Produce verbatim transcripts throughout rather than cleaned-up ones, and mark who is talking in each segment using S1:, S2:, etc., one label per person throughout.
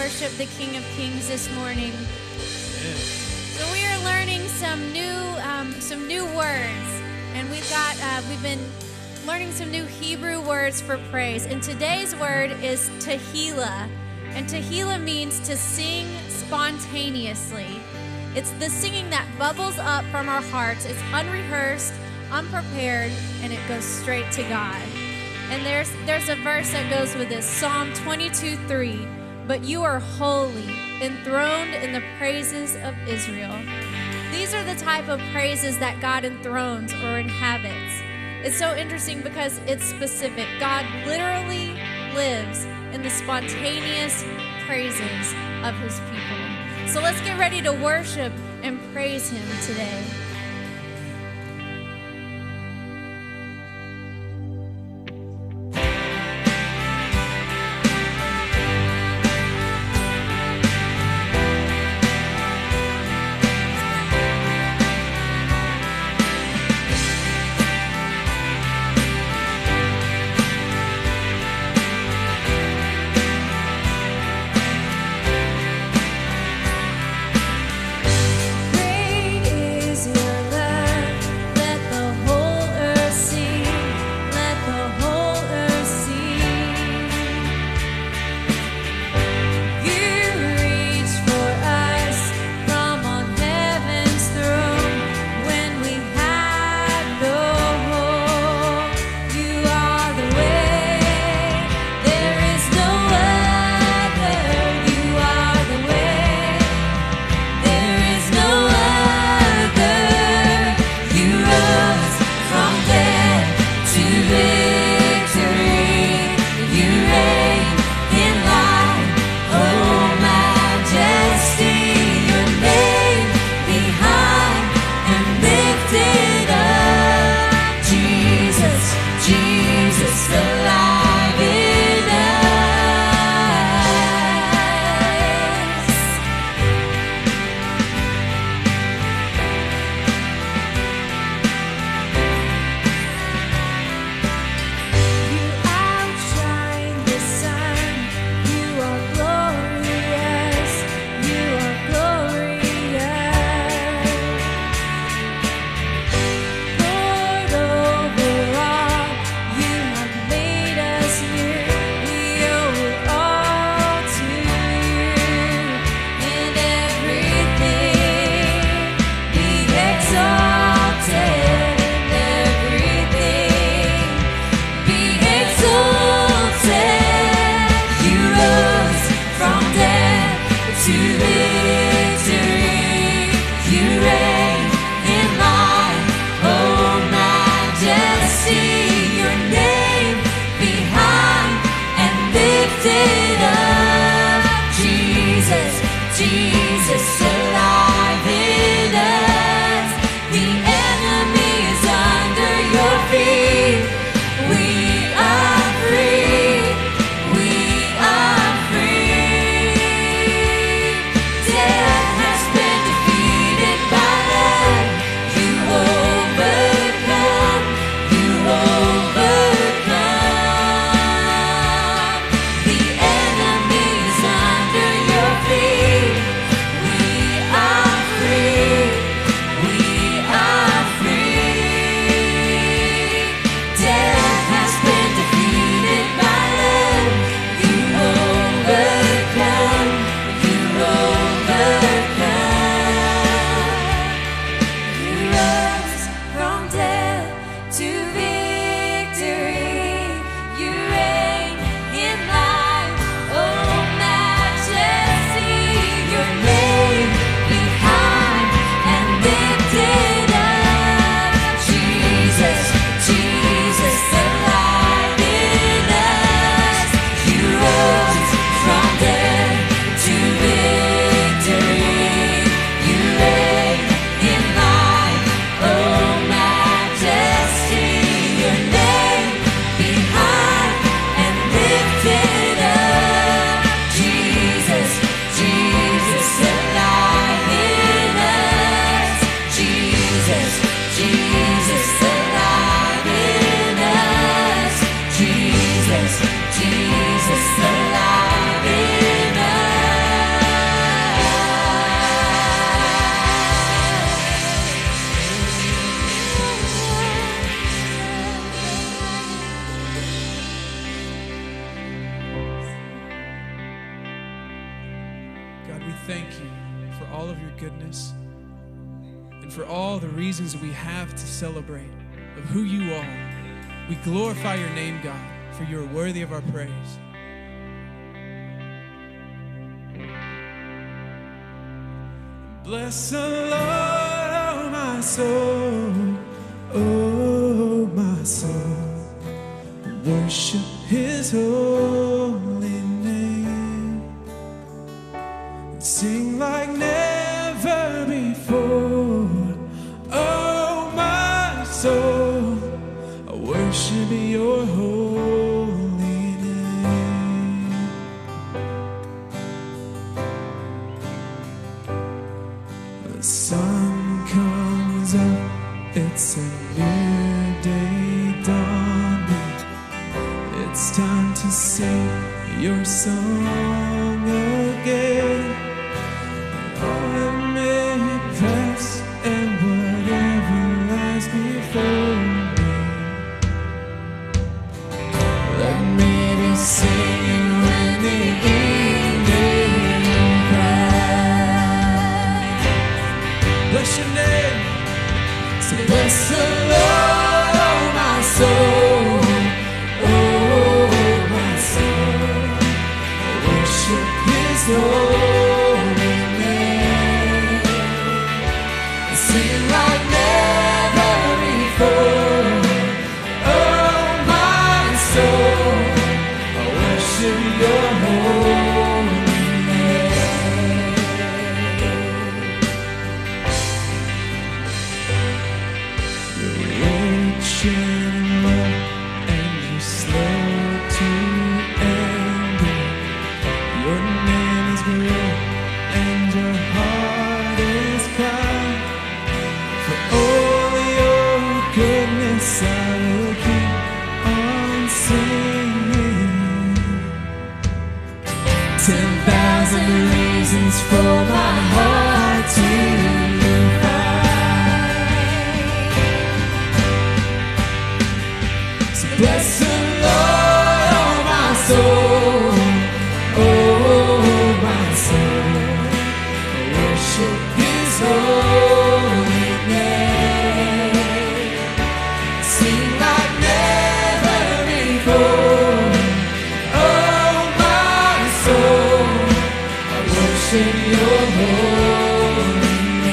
S1: worship the King of Kings this morning. So we are learning some new, um, some new words, and we've got, uh, we've been learning some new Hebrew words for praise. And today's word is tehillah, and tehillah means to sing spontaneously. It's the singing that bubbles up from our hearts. It's unrehearsed, unprepared, and it goes straight to God. And there's there's a verse that goes with this, Psalm twenty-two three. But you are holy, enthroned in the praises of Israel. These are the type of praises that God enthrones or inhabits. It's so interesting because it's specific. God literally lives in the spontaneous praises of his people. So let's get ready to worship and praise him today.
S2: Great is your thank you for all of your goodness and for all the reasons we have to celebrate of who you are. We glorify your name, God, for you are worthy of our praise. Bless the Lord, oh my soul, oh my soul, worship his holy name, and sing like never before. Oh my soul, I worship your holy name. The sun comes up, it's a new day dawning. It's time to sing your song again. All that may pass and whatever lies before me, let me be singing when the evening comes. Bless your name. So bless the Lord, oh my soul, oh my soul, worship his holy name, sing like never before. Oh my soul, I worship your holy name. You're rich in love and you're slow to anger. Your name is great and your heart is kind. For all your goodness I will keep on singing. Ten thousand reasons for my heart to find. So bless the Lord, oh my soul, oh my soul, worship his holy name, sing like never before. Oh my soul, I worship your holy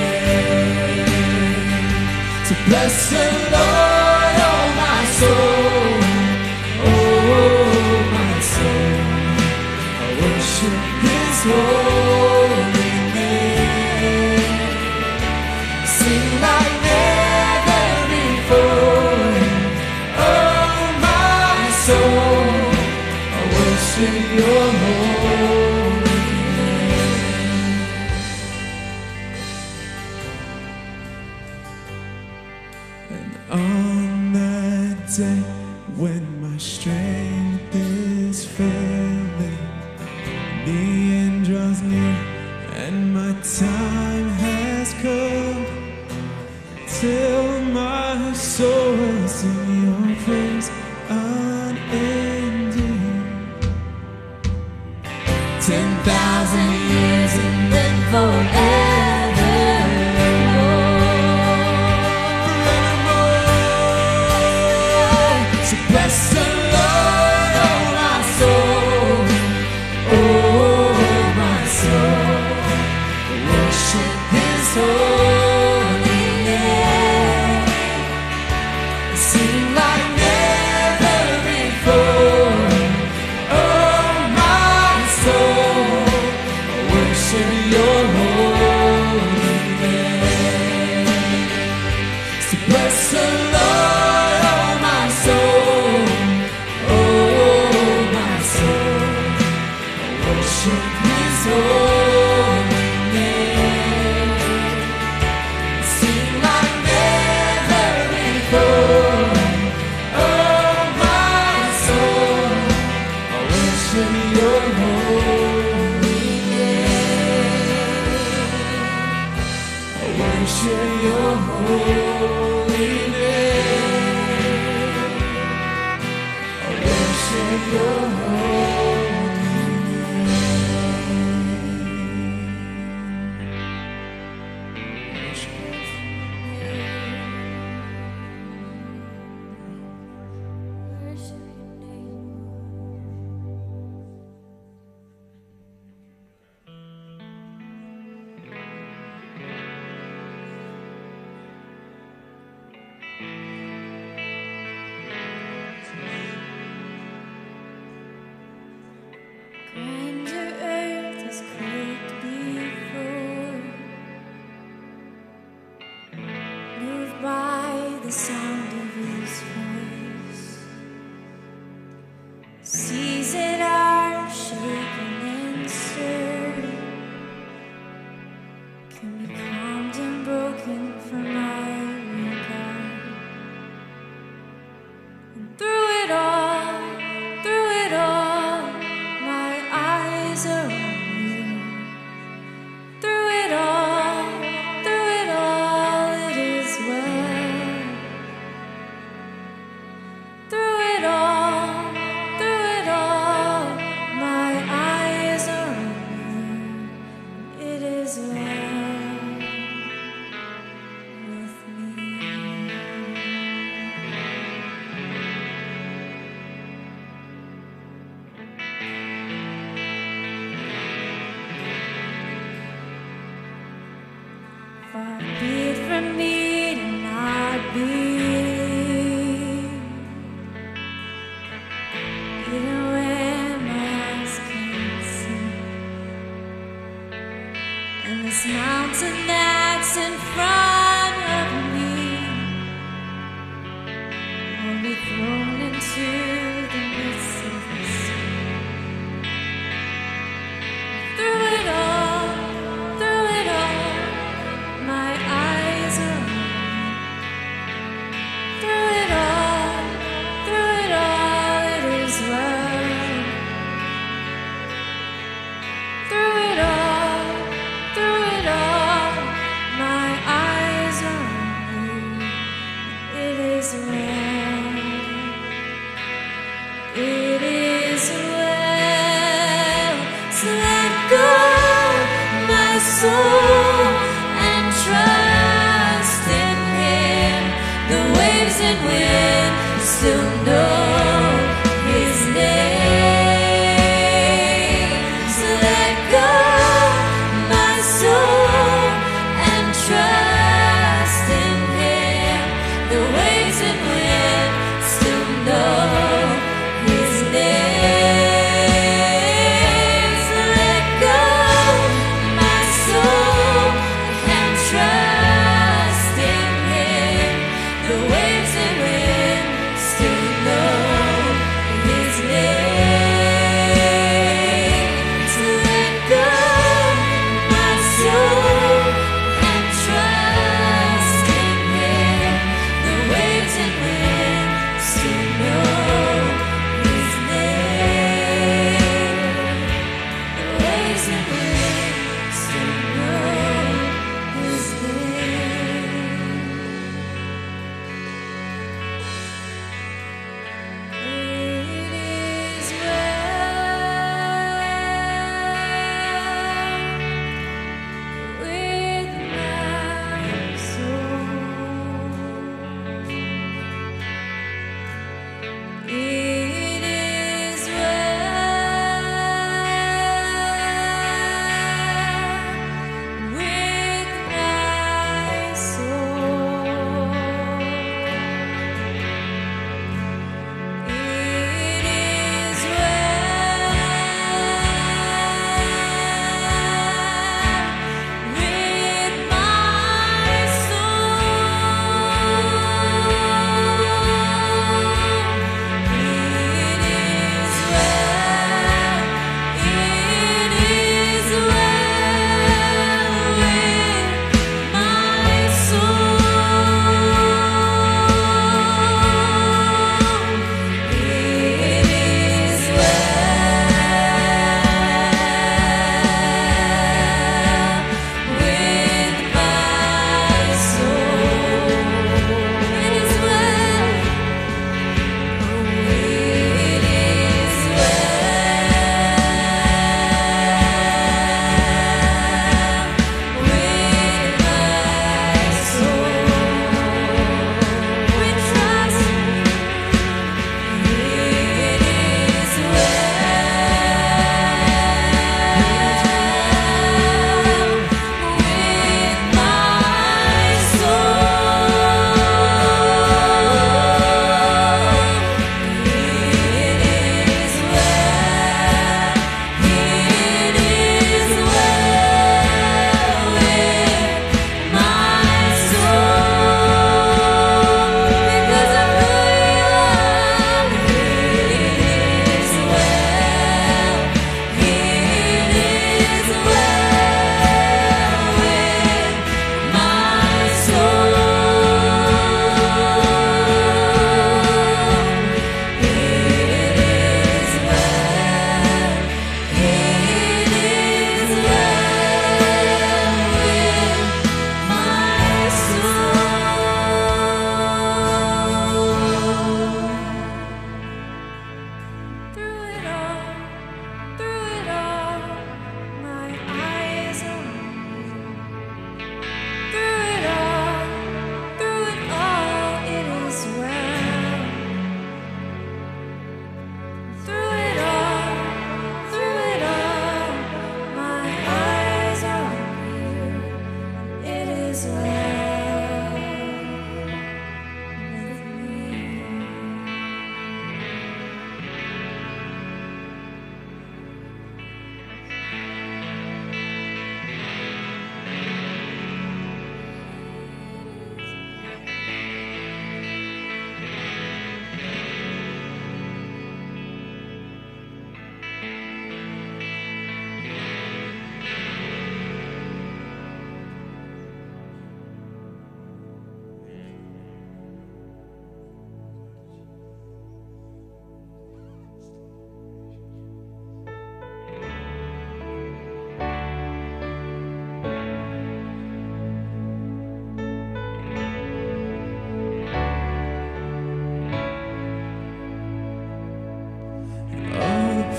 S2: name. So bless the Lord, oh my soul, oh my soul, I worship his holy name, sing like never before. Oh my soul, I worship your holy name. And on that day when my strength is failing, the end draws near and my time has come, till my soul will sing your praise unending. Ten thousand years and then forevermore. So bless the Lord, oh my soul, oh my soul, worship his holy name, sing like never before. Oh my soul, worship your holy name. So bless the Lord, oh my soul, oh my soul, worship his holy name, sing like never before. Oh my soul, I worship your holy name. I worship your holy name. I worship your holy name.
S1: Through it all, through it all, my eyes are on you. Through it all, through it all, it is well. Through it all, through it all, my eyes are on you. It is well with me. Far be it from me to not believe, even when my eyes can't see. And this mountain that's in front of me will be thrown into the midst of the sea. Through it all, through it all, my eyes are on you. Through it all, through it all, it is well. Through it all, through it all, my eyes are on you. It is well. It is well. So let go, my soul, and trust in Him. The waves and wind still know His name. So let go, my soul, and trust in Him. The waves and wind still know His name. So let go, my soul, and trust in Him. The waves and wind still know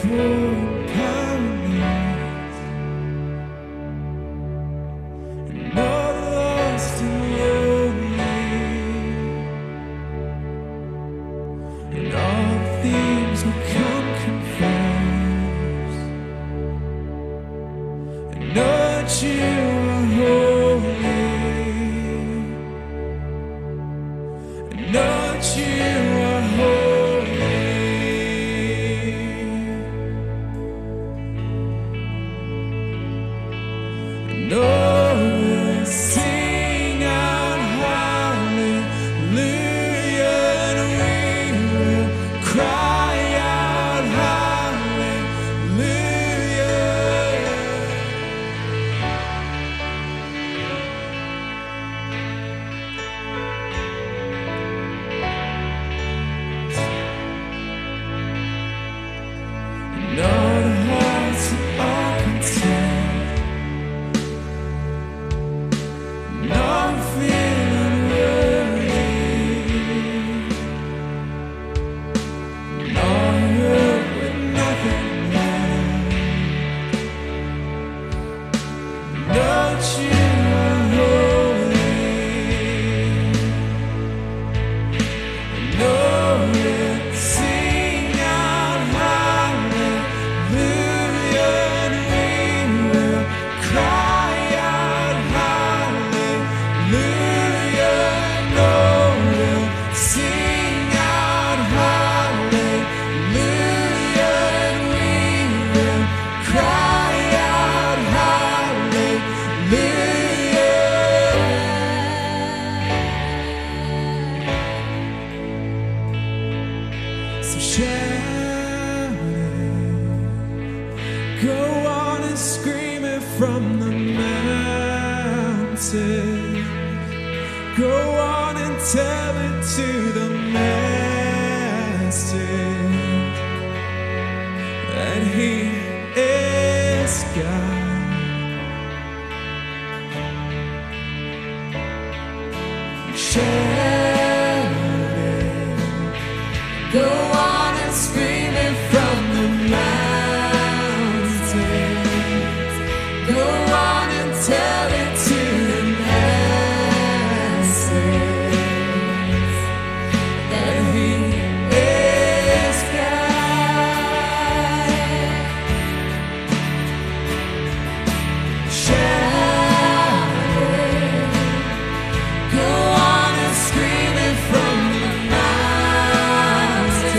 S3: Go on and scream it from the mountains.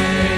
S2: Amen.